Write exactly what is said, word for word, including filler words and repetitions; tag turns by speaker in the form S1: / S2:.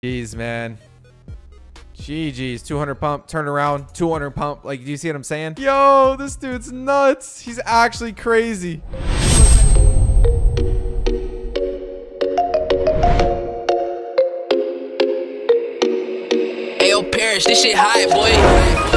S1: Jeez, man. G G's. two hundred pump, turn around, two hundred pump. Like, do you see what I'm saying? Yo, this dude's nuts. He's actually crazy.
S2: Ayo, Parrish, this shit high, boy.